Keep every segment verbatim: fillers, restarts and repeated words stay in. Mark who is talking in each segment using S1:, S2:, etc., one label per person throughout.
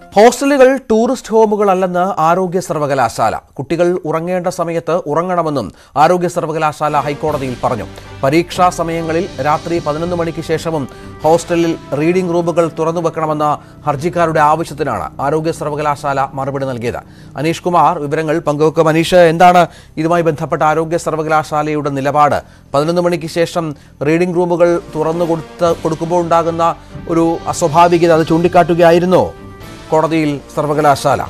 S1: ഹോസ്റ്റലുകൾ ടൂറിസ്റ്റ് ഹോമുകളല്ലെന്ന് ആരോഗ്യ സർവകലാശാല. കുട്ടികൾ ഉറങ്ങേണ്ട സമയത്ത് ഉറങ്ങണമെന്നും ആരോഗ്യ സർവകലാശാല ഹൈക്കോടതിയിൽ പറഞ്ഞു. പരീക്ഷാ സമയങ്ങളിൽ രാത്രി പതിനൊന്ന് മണിക്ക് ശേഷവും ഹോസ്റ്റലിൽ റീഡിംഗ് റൂമുകൾ തുറന്നുവെക്കണമെന്ന ഹർജിക്കാരുടെ ആവശ്യത്തിനാണ് ആരോഗ്യ സർവകലാശാല മറുപടി നൽകിയത്. അനീഷ് കുമാർ വിവരങ്ങൾ പങ്കുവെക്കും. അനീഷ്, എന്താണ് ഇതുമായി ബന്ധപ്പെട്ട ആരോഗ്യ സർവകലാശാലയുടെ നിലപാട്? പതിനൊന്ന് മണിക്ക് ശേഷം റീഡിംഗ് റൂമുകൾ തുറന്നു കൊടുത്ത് കൊടുക്കുമ്പോൾ ഉണ്ടാകുന്ന ഒരു അസ്വാഭാവികത അത് ചൂണ്ടിക്കാട്ടുകയായിരുന്നോ കോടതിയിൽ സർവകലാശാല?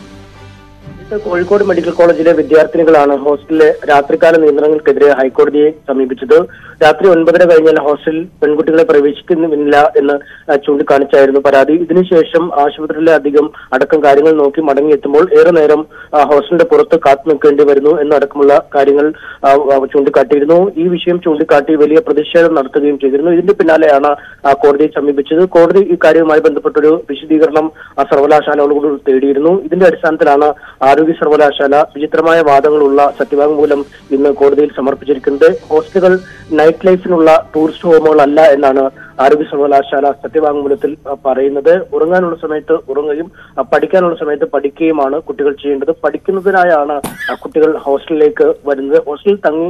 S2: കോഴിക്കോട് മെഡിക്കൽ കോളേജിലെ വിദ്യാർത്ഥിനികളാണ് ഹോസ്റ്റലിലെ രാത്രികാല നിയന്ത്രണങ്ങൾക്കെതിരെ ഹൈക്കോടതിയെ സമീപിച്ചത്. രാത്രി ഒൻപതര കഴിഞ്ഞാൽ ഹോസ്റ്റലിൽ പെൺകുട്ടികളെ പ്രവേശിക്കുന്നില്ല എന്ന് ചൂണ്ടിക്കാണിച്ചായിരുന്നു പരാതി. ഇതിനുശേഷം ആശുപത്രിയിലെ അധികം അടക്കം കാര്യങ്ങൾ നോക്കി മടങ്ങിയെത്തുമ്പോൾ ഏറെ നേരം ഹോസ്റ്റലിന്റെ പുറത്ത് കാത്തു നിൽക്കേണ്ടി വരുന്നു എന്നടക്കമുള്ള കാര്യങ്ങൾ ചൂണ്ടിക്കാട്ടിയിരുന്നു. ഈ വിഷയം ചൂണ്ടിക്കാട്ടി വലിയ പ്രതിഷേധം നടത്തുകയും ചെയ്തിരുന്നു. ഇതിന്റെ പിന്നാലെയാണ് കോടതിയെ സമീപിച്ചത്. കോടതി ഈ കാര്യവുമായി ബന്ധപ്പെട്ടൊരു വിശദീകരണം സർവകലാശാലകളോട് തേടിയിരുന്നു. ഇതിന്റെ അടിസ്ഥാനത്തിലാണ് ആരോഗ്യ സർവകലാശാല വിചിത്രമായ വാദങ്ങളുള്ള സത്യവാങ്മൂലം ഇന്ന് കോടതിയിൽ സമർപ്പിച്ചിരിക്കുന്നത്. ഹോസ്റ്റലുകൾ നൈറ്റ് ലൈഫിനുള്ള ടൂറിസ്റ്റ് ഹോമുകളല്ല എന്നാണ് ആരോഗ്യ സർവകലാശാല സത്യവാങ്മൂലത്തിൽ പറയുന്നത്. ഉറങ്ങാനുള്ള സമയത്ത് ഉറങ്ങുകയും പഠിക്കാനുള്ള സമയത്ത് പഠിക്കുകയുമാണ് കുട്ടികൾ ചെയ്യേണ്ടത്. പഠിക്കുന്നതിനായാണ് കുട്ടികൾ ഹോസ്റ്റലിലേക്ക് വരുന്നത്. ഹോസ്റ്റലിൽ തങ്ങി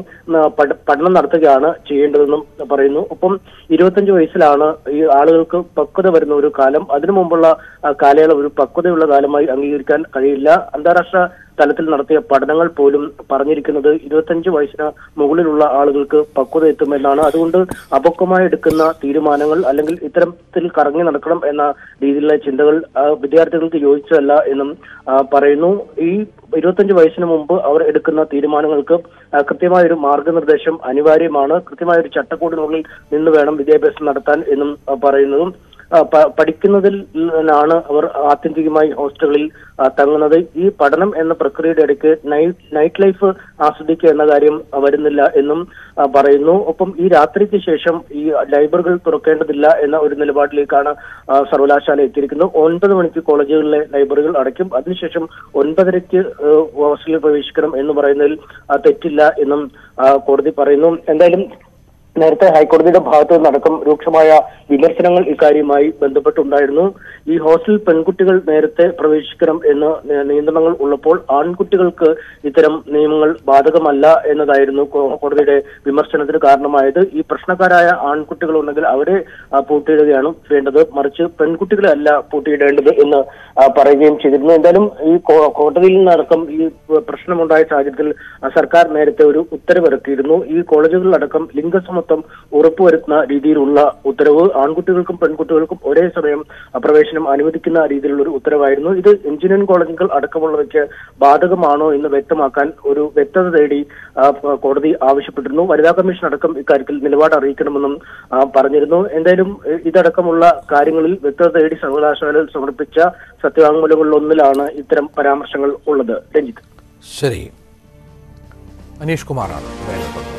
S2: പഠനം നടത്തുകയാണ് ചെയ്യേണ്ടതെന്നും പറയുന്നു. ഒപ്പം ഇരുപത്തഞ്ച് വയസ്സിലാണ് ഈ ആളുകൾക്ക് പക്വത വരുന്ന ഒരു കാലം. അതിനു മുമ്പുള്ള കാലയളവ് ഒരു പക്വതയുള്ള കാലമായി അംഗീകരിക്കാൻ കഴിയില്ല. അന്താരാഷ്ട്ര തലത്തിൽ നടത്തിയ പഠനങ്ങൾ പോലും പറഞ്ഞിരിക്കുന്നത് ഇരുപത്തഞ്ച് വയസ്സിന് മുകളിലുള്ള ആളുകൾക്ക് പക്വത എത്തുമെന്നാണ്. അതുകൊണ്ട് അപക്വമായി എടുക്കുന്ന തീരുമാനങ്ങൾ അല്ലെങ്കിൽ ഇത്തരത്തിൽ കറങ്ങി നടക്കണം എന്ന രീതിയിലുള്ള ചിന്തകൾ വിദ്യാർത്ഥികൾക്ക് യോജിച്ചതല്ല എന്നും പറയുന്നു. ഈ ഇരുപത്തഞ്ച് വയസ്സിന് മുമ്പ് അവർ എടുക്കുന്ന തീരുമാനങ്ങൾക്ക് കൃത്യമായ ഒരു മാർഗനിർദ്ദേശം അനിവാര്യമാണ്. കൃത്യമായ ഒരു ചട്ടക്കൂടിനുള്ളിൽ നിന്ന് വേണം വിദ്യാഭ്യാസം നടത്താൻ എന്നും പറയുന്നതും പഠിക്കുന്നതിൽ നിന്നാണ് അവർ ആത്യന്തികമായി ഹോസ്റ്റലുകളിൽ തങ്ങുന്നത്. ഈ പഠനം എന്ന പ്രക്രിയയുടെ ഇടയ്ക്ക് നൈറ്റ് നൈറ്റ് ലൈഫ് ആസ്വദിക്കുക എന്ന കാര്യം വരുന്നില്ല എന്നും പറയുന്നു. ഒപ്പം ഈ രാത്രിക്ക് ശേഷം ഈ ലൈബ്രറികൾ തുറക്കേണ്ടതില്ല എന്ന ഒരു നിലപാടിലേക്കാണ് സർവകലാശാല എത്തിയിരിക്കുന്നത്. ഒൻപത് മണിക്ക് കോളേജുകളിലെ ലൈബ്രറികൾ അടയ്ക്കും. അതിനുശേഷം ഒൻപതരയ്ക്ക് ഹോസ്റ്റലിൽ പ്രവേശിക്കണം എന്ന് പറയുന്നതിൽ തെറ്റില്ല എന്നും കോടതി പറയുന്നു. എന്തായാലും നേരത്തെ ഹൈക്കോടതിയുടെ ഭാഗത്തു നിന്നടക്കം രൂക്ഷമായ വിമർശനങ്ങൾ ഇക്കാര്യവുമായി ബന്ധപ്പെട്ടുണ്ടായിരുന്നു. ഈ ഹോസ്റ്റൽ പെൺകുട്ടികൾ നേരത്തെ പ്രവേശിക്കണം എന്ന് നിയന്ത്രണങ്ങൾ ഉള്ളപ്പോൾ ആൺകുട്ടികൾക്ക് ഇത്തരം നിയമങ്ങൾ ബാധകമല്ല എന്നതായിരുന്നു കോടതിയുടെ വിമർശനത്തിന് കാരണമായത്. ഈ പ്രശ്നക്കാരായ ആൺകുട്ടികൾ ഉണ്ടെങ്കിൽ അവരെ പൂട്ടിയിടുകയാണ് വേണ്ടത്, മറിച്ച് പെൺകുട്ടികളെ അല്ല പൂട്ടിയിടേണ്ടത് എന്ന് പറയുകയും ചെയ്തിരുന്നു. എന്തായാലും ഈ കോടതിയിൽ നിന്നടക്കം ഈ പ്രശ്നമുണ്ടായ സാഹചര്യത്തിൽ സർക്കാർ നേരത്തെ ഒരു ഉത്തരവിറക്കിയിരുന്നു. ഈ കോളേജുകളിലടക്കം ലിംഗസമത്വം ഉറപ്പുവരുത്തുന്ന രീതിയിലുള്ള ഉത്തരവ് ആൺകുട്ടികൾക്കും പെൺകുട്ടികൾക്കും ഒരേ സമയം പ്രവേശനം അനുവദിക്കുന്ന രീതിയിലുള്ള ഒരു ഉത്തരവായിരുന്നു. ഇത് എഞ്ചിനീയറിംഗ് കോളേജുകൾ അടക്കമുള്ളവയ്ക്ക് ബാധകമാണോ എന്ന് വ്യക്തമാക്കാൻ ഒരു വ്യക്തത തേടി കോടതി ആവശ്യപ്പെട്ടിരുന്നു. വനിതാ കമ്മീഷൻ അടക്കം ഇക്കാര്യത്തിൽ നിലപാട് അറിയിക്കണമെന്നും പറഞ്ഞിരുന്നു. എന്തായാലും ഇതടക്കമുള്ള കാര്യങ്ങളിൽ വ്യക്തത തേടി സർവകലാശാലയിൽ സമർപ്പിച്ച സത്യവാങ്മൂലങ്ങളിലൊന്നിലാണ് ഇത്തരം പരാമർശങ്ങൾ ഉള്ളത്. രഞ്ജിത്ത്.
S1: ശരി, അനീഷ് കുമാറാണ്.